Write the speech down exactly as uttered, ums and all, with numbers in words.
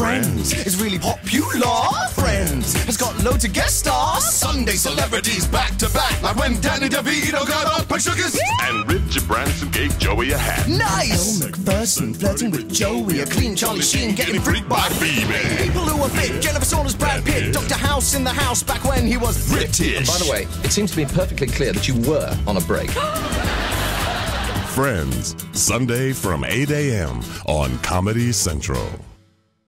Friends is really popular. Friends has got loads of guest stars. Sunday celebrities back to back, like when Danny DeVito got up and shook his. And Richard Branson gave Joey a hat. Nice! Elle Macpherson flirting with Joey, a clean Charlie Sheen getting freaked by Phoebe. People who are fit, Jennifer Saunders, Brad Pitt, Doctor House in the house back when he was British. By the way, it seems to be perfectly clear that you were on a break. Friends, Sunday from eight a m on Comedy Central.